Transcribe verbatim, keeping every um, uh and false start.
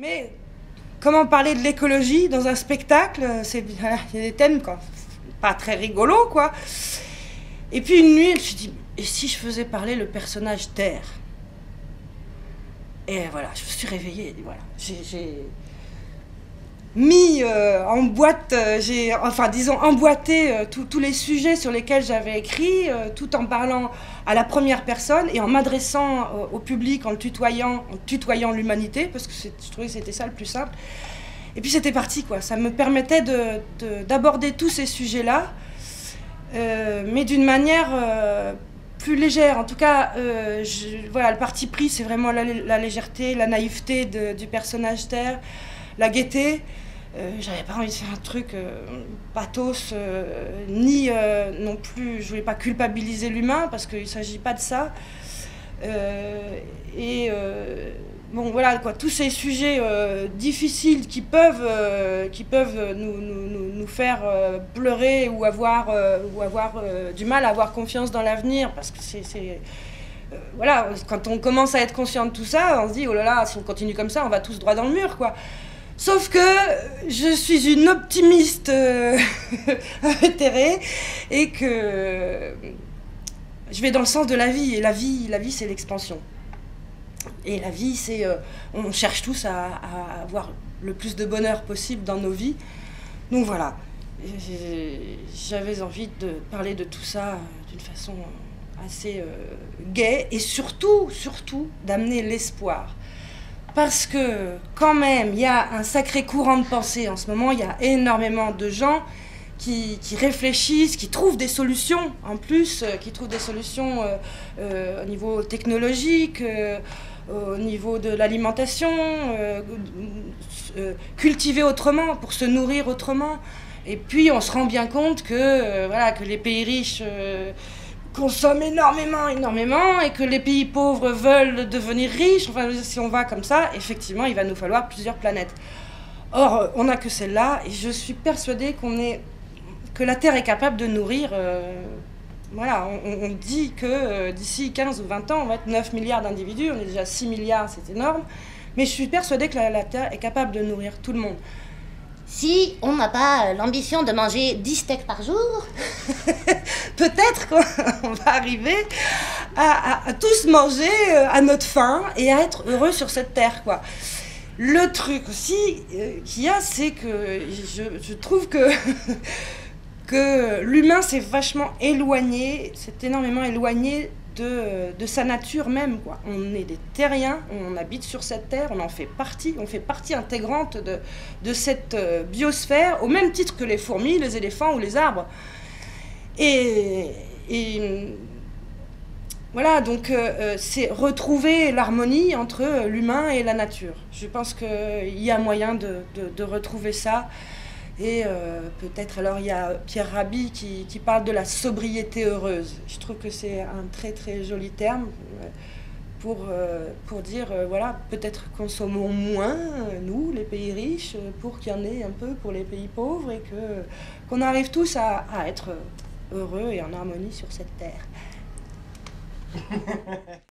Mais comment parler de l'écologie dans un spectacle? C'est, voilà, il y a des thèmes quoi, pas très rigolos, quoi. Et puis une nuit, je me suis dit, et si je faisais parler le personnage Terre? Et voilà, je me suis réveillée, et voilà, j'ai mis euh, en boîte, euh, j'ai, enfin disons emboîté euh, tous les sujets sur lesquels j'avais écrit, euh, tout en parlant à la première personne et en m'adressant euh, au public, en le tutoyant, en tutoyant l'humanité, parce que je trouvais que c'était ça le plus simple. Et puis c'était parti, quoi. Ça me permettait de, de, d'aborder tous ces sujets-là, euh, mais d'une manière euh, plus légère. En tout cas, euh, je, voilà, le parti pris, c'est vraiment la, la légèreté, la naïveté de, du personnage Terre, la gaieté. Euh, j'avais pas envie de faire un truc euh, pathos, euh, ni euh, non plus, je voulais pas culpabiliser l'humain, parce qu'il s'agit pas de ça. Euh, et euh, bon, voilà, quoi, tous ces sujets euh, difficiles qui peuvent, euh, qui peuvent nous, nous, nous faire euh, pleurer ou avoir, euh, ou avoir euh, du mal à avoir confiance dans l'avenir, parce que c'est... Euh, voilà, quand on commence à être conscient de tout ça, on se dit, oh là là, si on continue comme ça, on va tous droit dans le mur, quoi. Sauf que je suis une optimiste euh, invétérée et que je vais dans le sens de la vie. Et la vie, la vie c'est l'expansion. Et la vie, c'est... Euh, on cherche tous à, à avoir le plus de bonheur possible dans nos vies. Donc voilà, j'avais envie de parler de tout ça d'une façon assez euh, gaie et surtout, surtout, d'amener l'espoir. Parce que, quand même, il y a un sacré courant de pensée en ce moment. Il y a énormément de gens qui, qui réfléchissent, qui trouvent des solutions, en plus, euh, qui trouvent des solutions euh, euh, au niveau technologique, euh, au niveau de l'alimentation, euh, euh, cultiver autrement, pour se nourrir autrement. Et puis, on se rend bien compte que, euh, voilà, que les pays riches... Euh, consomment énormément, énormément, et que les pays pauvres veulent devenir riches. Enfin, si on va comme ça, effectivement, il va nous falloir plusieurs planètes. Or, on n'a que celle-là, et je suis persuadée qu'on est, que la Terre est capable de nourrir... Euh, voilà, on, on dit que euh, d'ici quinze ou vingt ans, on va être neuf milliards d'individus, on est déjà six milliards, c'est énorme, mais je suis persuadée que la, la Terre est capable de nourrir tout le monde. Si on n'a pas l'ambition de manger dix steaks par jour, peut-être qu'on va arriver à, à, à tous manger à notre faim et à être heureux sur cette terre, quoi. Le truc aussi euh, qu'il y a, c'est que je, je trouve que, que l'humain s'est vachement éloigné, s'est énormément éloigné de, de sa nature même, quoi. On est des terriens, on habite sur cette terre, on en fait partie, on fait partie intégrante de, de cette biosphère, au même titre que les fourmis, les éléphants ou les arbres. Et, et voilà, donc euh, c'est retrouver l'harmonie entre l'humain et la nature. Je pense qu'il y a moyen de, de, de retrouver ça. Et euh, peut-être, alors il y a Pierre Rabhi qui, qui parle de la sobriété heureuse. Je trouve que c'est un très très joli terme pour, euh, pour dire, euh, voilà, peut-être consommons moins, nous, les pays riches, pour qu'il y en ait un peu pour les pays pauvres et que, qu'on arrive tous à, à être heureux et en harmonie sur cette terre.